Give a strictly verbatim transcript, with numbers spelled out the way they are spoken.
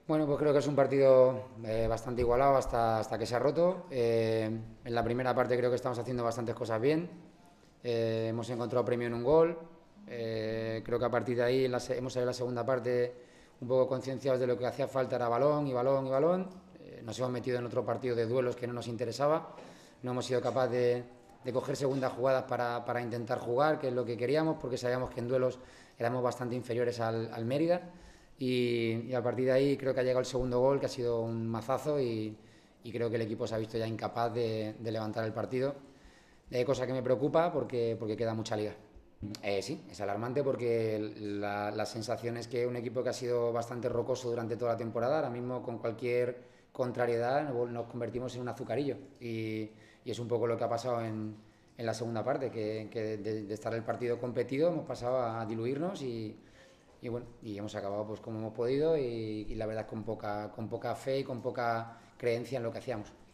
Bueno, pues creo que es un partido eh, bastante igualado hasta, hasta que se ha roto. Eh, en la primera parte creo que estamos haciendo bastantes cosas bien. Eh, hemos encontrado premio en un gol. Eh, creo que a partir de ahí en la se- hemos salido en la segunda parte un poco concienciados de lo que hacía falta era balón y balón y balón. Eh, nos hemos metido en otro partido de duelos que no nos interesaba. No hemos sido capaces de, de coger segundas jugadas para, para intentar jugar, que es lo que queríamos, porque sabíamos que en duelos éramos bastante inferiores al, al Mérida. Y, y a partir de ahí creo que ha llegado el segundo gol, que ha sido un mazazo y, y creo que el equipo se ha visto ya incapaz de, de levantar el partido. Eh, cosa que me preocupa porque, porque queda mucha liga. Eh, sí, es alarmante porque la, la sensación es que un equipo que ha sido bastante rocoso durante toda la temporada, ahora mismo con cualquier contrariedad nos convertimos en un azucarillo. Y, y es un poco lo que ha pasado en, en la segunda parte, que, que de, de, estar el partido competido hemos pasado a diluirnos y, y bueno, y hemos acabado pues como hemos podido y, y la verdad con poca, con poca fe y con poca creencia en lo que hacíamos.